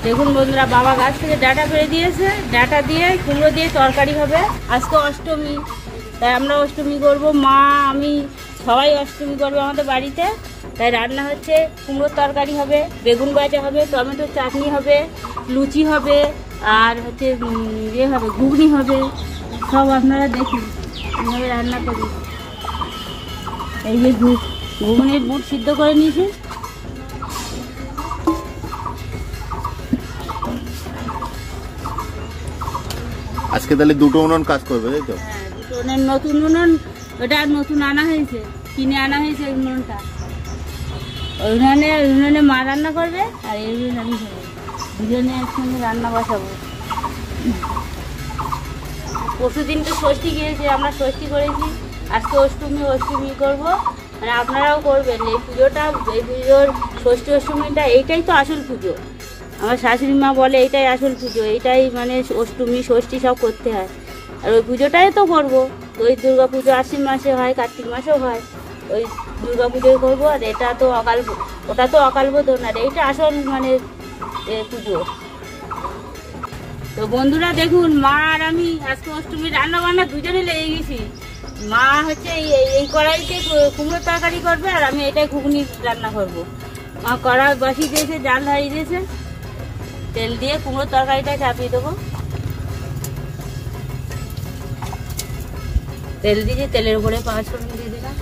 দেখুন বন্ধুরা, বাবা গাছ থেকে ডাঁটা পেড়ে দিয়েছে, ডাঁটা দিয়ে কুমড়ো দিয়ে তরকারি হবে। আজকে অষ্টমী, তাই আমরা অষ্টমী করব, মা আমি সবাই অষ্টমী করবে আমাদের বাড়িতে। তাই রান্না হচ্ছে, কুমড়োর তরকারি হবে, বেগুন ভাজা হবে, টমেটোর চাটনি হবে, লুচি হবে, আর হচ্ছে ইয়ে হবে, ঘুগনি হবে। সব আপনারা দেখুন কীভাবে রান্না করি। এই যে ঘুগনির বুট সিদ্ধ করে নিয়েছি। আজকে তাহলে দুটো উনুন কাজ করবে, তাই তো? হ্যাঁ, দুটো উনুন, নতুন উনুন, ওটা নতুন আনা হয়েছে, কিনে আনা হয়েছে উনুনটা। ওই উনুনে মা রান্না করবে, আর এই উনুন আমি খাবো, দুজনে একসঙ্গে রান্না বসাবো। পরশু দিন তো ষষ্ঠী গিয়েছে, আমরা ষষ্ঠী করেছি, আজকে অষ্টমী করবো। মানে আপনারাও করবেন এই পুজোটা, এই পুজোর ষষ্ঠী অষ্টমীটা এইটাই তো আসল পুজো। আমার শাশুড়ি মা বলে এইটাই আসল পুজো, এইটাই মানে অষ্টমী ষষ্ঠী সব করতে হয়। আর ওই পুজোটাই তো করবো। ওই দুর্গা পুজো আশ্বিন মাসে হয়, কার্তিক মাসেও হয়, ওই দুর্গা পুজোই করবো। আর এটা তো ওটা তো অকালবোধন, আর এইটা আসল মানে পুজো। তো বন্ধুরা দেখুন, মা আর আমি আজকে অষ্টমী রান্না বান্না দুজনে লেগে গেছি। মা হচ্ছে এই কড়াইতে কুমড়োর তরকারি করবে, আর আমি এটাই ঘুগনি রান্না করব। মা কড়াই বসিয়ে দিয়েছে, জাল ধরিয়ে দিয়েছে, তেল দিয়ে কুমড়োর তরকারিটা চাপিয়ে দেবো। তেল দিয়েছি, তেলের উপরে 5 ফোড়ন দিয়ে দিলাম।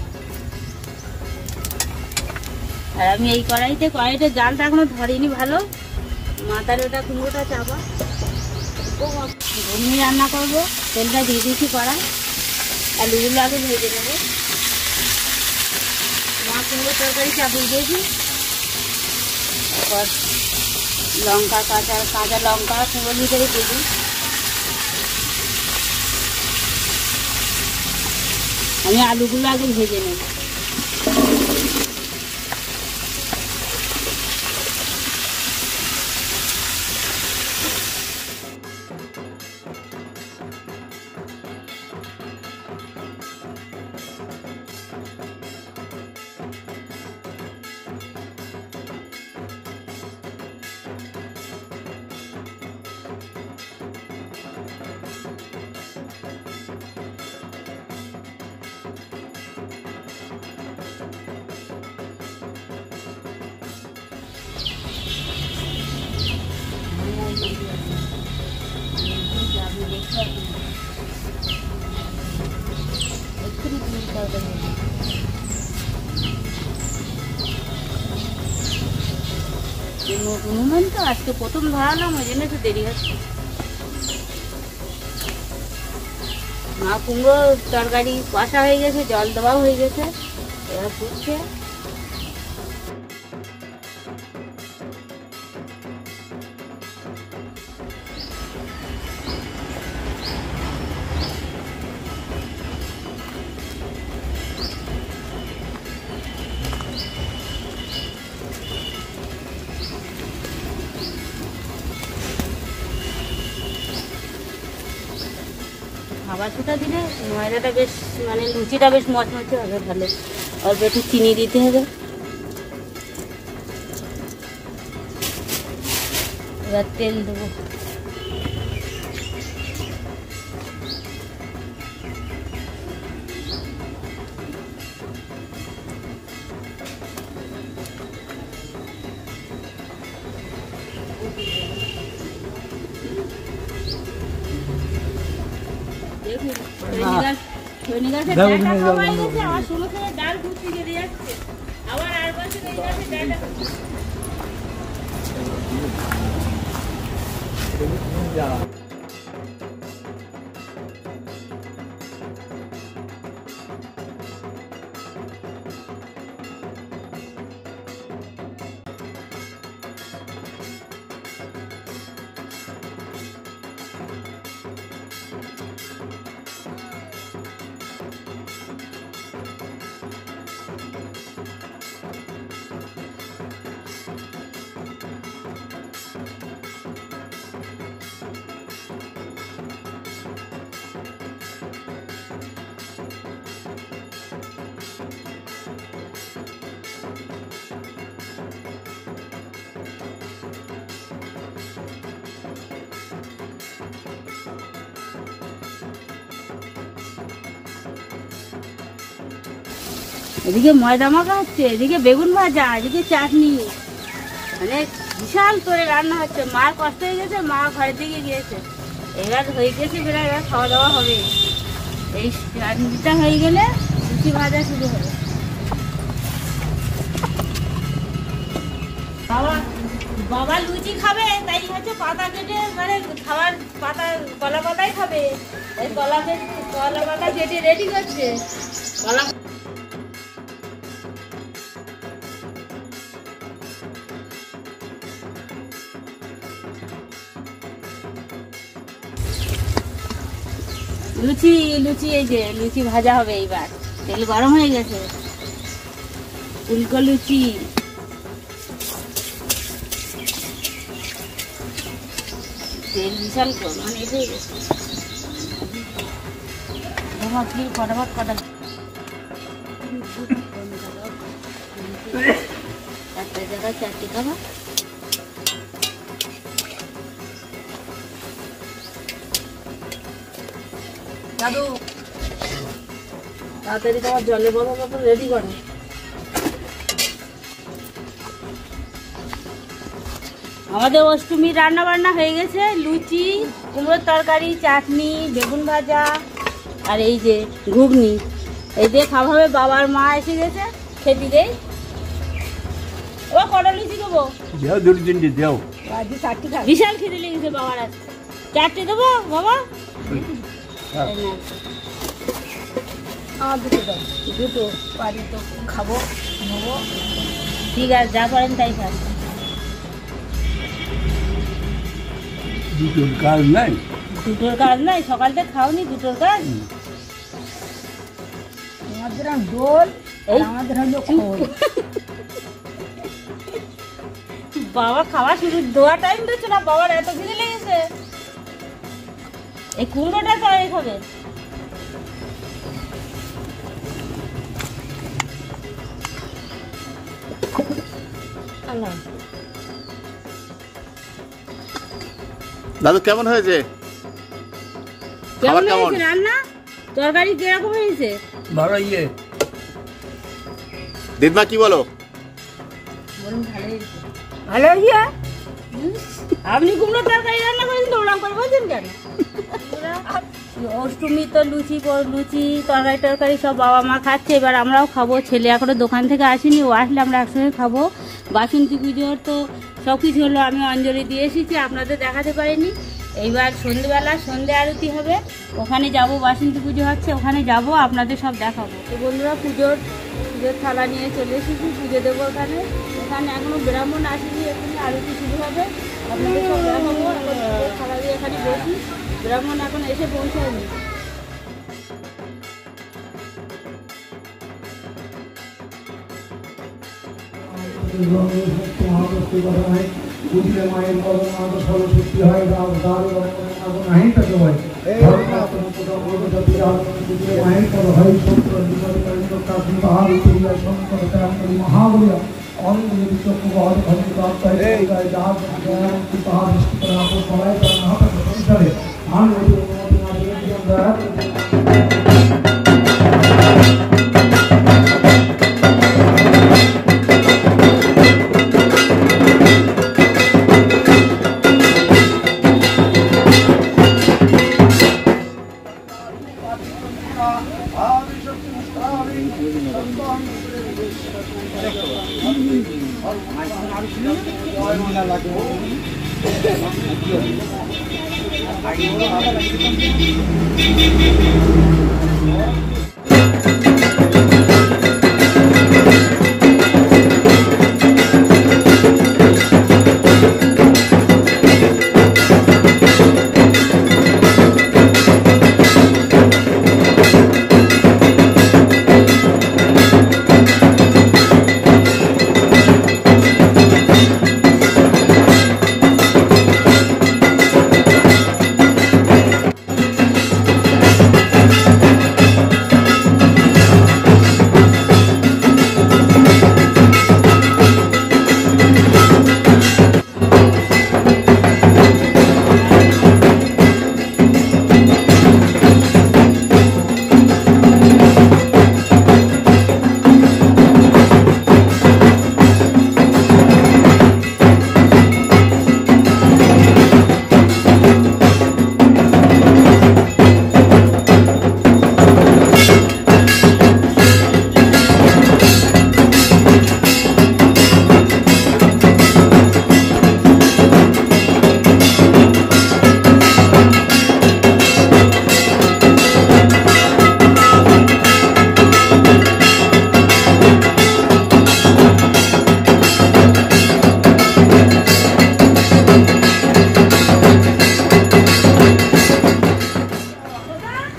আর আমি এই কড়াইতে জালটা এখনো ধরিনি ভালো, মাথার ওটা কুমড়োটা চাপা। ঘুগনি রান্না করবো, তেলটা দিয়ে দিয়েছি কড়াই, আলুগুলো আগে ভেজে নেবো। মা কুমড়ো তরকারি চাপিয়ে দিয়েছি, তারপর লঙ্কা, কাঁচা লঙ্কা কুমড়োর ভিতরে দিয়ে দিই। আমি আলুগুলো আগে ভেজে নেব। নতুন উনুন তো আজকে প্রথম ধরালাম, ওই জন্য একটু দেরি হচ্ছে। মা কুমড়ো তরকারি কষা হয়ে গেছে, জল দেওয়াও হয়ে গেছে, এবার ফুটছে। খাবার ছোটা দিলে ময়দাটা বেশ মানে লুচিটা বেশ মচমচে হবে ভালো। অল্প একটু চিনি দিতে হবে। এবার তেল দেবো। ধনে গাছের ডাঁটা খাওয়া হয়ে গেছে, আমার সমস্ত ডাল ঘুরতে চলে যাচ্ছে, আবার আর বছর এই গাছের ডাঁটা। এদিকে ময়দা মাখা হচ্ছে, এদিকে বেগুন ভাজা, এদিকে চাটনি, মানে বিশাল করে রান্না হচ্ছে। মার কষ্ট হয়ে গেছে, মা ঘরের দিকে গিয়েছে। এবার হয়ে গেছে প্রায়, এবার খাওয়া দাওয়া হবে। এই চাটনিটা হয়ে গেলে লুচি ভাজা শুরু হবে। বাবা লুচি খাবে, তাই হচ্ছে পাতা কেটে, মানে খাবার পাতা, কলা পাতাই খাবে। এই কলা পাতা কেটে রেডি করছে। কলা লুচি লুচি, এই যে লুচি ভাজা হবে। এইবার তেল গরম হয়ে গেছে, উল্টো লুচি। তেল বিশাল মানে এটা ফটাফট কটা একটা জায়গায় 4টি খাবার। দাদু তাড়াতাড়ি তোমার জলের বোতল রেডি করো। আমাদের অষ্টমীর রান্না বান্না হয়ে গেছে। লুচি, কুমড়োর তরকারি, চাটনি, বেগুন ভাজা আর এই যে ঘুগনি। এই দিয়ে খাওয়া হবে। বাবার মা এসে গেছে, খেতে দেই। এবার কটা লুচি দেবো? বিশাল খেতে লেগেছে বাবার। আজকে 4টে দেবো বাবা? দুটো পারি তো খাবো। ঠিক আছে, যা করেন তাই খান। দুটোর কাজ নাই, দুটোর কাজ নাই? সকালটা খাওনি, দুটোর কাজ? আমাদের দোল, আমাদের হলো খোল। বাবা খাওয়া শুরু, দেওয়া টাইম দিচ্ছে না। বাবার এত খিদে লেগেছে। এই কুমড়োটা তরকারি খাবে। দাদু কেমন হয়েছে? কেমন কেমন? হয়েছে রান্না? তরকারি কিরকম হয়েছে? ভালো ইয়ে দিদমা কি বলো? বলুন ভালো হয়েছে। ভালো হইয়া আপনি কুমড়ো তরকারি রান্না করেছেন তো ওরকম করে বলছেন কেন? অষ্টমী তো লুচি লুচি তরকারি টরকারি সব বাবা মা খাচ্ছে। এবার আমরাও খাবো। ছেলে এখনো দোকান থেকে আসেনি, ও আসলে আমরা একসঙ্গে খাবো। বাসন্তী পুজোর তো সব কিছু হলো, আমি অঞ্জলি দিয়ে এসেছি, আপনাদের দেখাতে পারিনি। এইবার সন্ধ্যেবেলা সন্ধ্যে আরতি হবে, ওখানে যাব। বাসন্তী পুজো হচ্ছে, ওখানে যাব, আপনাদের সব দেখাবো। তো বন্ধুরা পুজোর থালা নিয়ে চলে এসেছি, পুজো দেবো ওখানে। এখানে এখনো ব্রাহ্মণ আসেনি, এখানে আরতি শুরু হবে, আপনাদের সব দেখাবো। এখন পুজোর থালা দিয়ে এখানে বসি, ব্রাহ্মণ এখন এসে পৌঁছায়নি। মায়ের সরস্বতী হয় মায়ের মহাবলিয়া অনেক চক্র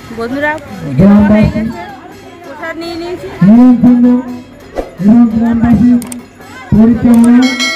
বন্ধুরা পুজো দেওয়া হয়ে গেছে, প্রসাদ নিয়ে নিয়েছি। গ্রামবাসী পরিচালনা